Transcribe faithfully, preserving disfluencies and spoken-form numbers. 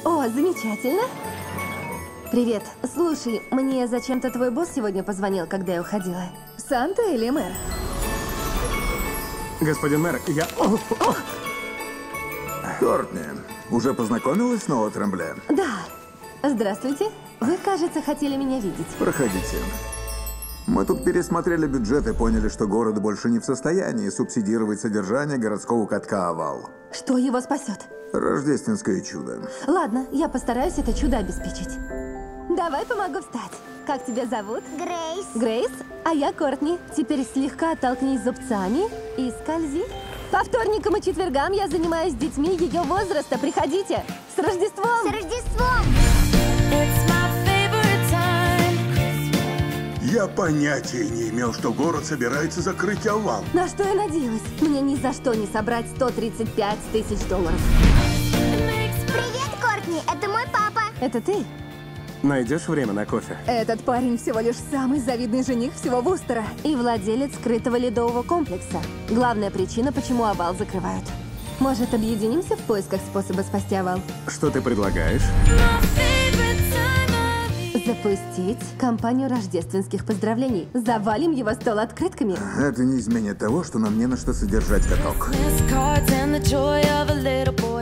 О, замечательно. Привет. Слушай, мне зачем-то твой босс сегодня позвонил, когда я уходила. Санта или мэр? Господин мэр, я... О, о! Кортни, уже познакомилась с Ноа Трембле? Да. Здравствуйте. Вы, кажется, хотели меня видеть. Проходите. Мы тут пересмотрели бюджет и поняли, что город больше не в состоянии субсидировать содержание городского катка «Овал». Что его спасет? Рождественское чудо. Ладно, я постараюсь это чудо обеспечить. Давай помогу встать. Как тебя зовут? Грейс. Грейс? А я Кортни. Теперь слегка оттолкнись зубцами и скользи. По вторникам и четвергам я занимаюсь с детьми ее возраста. Приходите. С Рождеством! С Рождеством! Я понятия не имел, что город собирается закрыть «Овал». На что я надеялась? Мне ни за что не собрать сто тридцать пять тысяч долларов. Привет, Кортни! Это мой папа. Это ты? Найдешь время на кофе? Этот парень всего лишь самый завидный жених всего Вустера. И владелец скрытого ледового комплекса. Главная причина, почему Овал закрывают. Может, объединимся в поисках способа спасти Овал? Что ты предлагаешь? Запустить кампанию рождественских поздравлений. Завалим его стол открытками. Это не изменит того, что нам не на что содержать каток. cards and the joy of a little boy.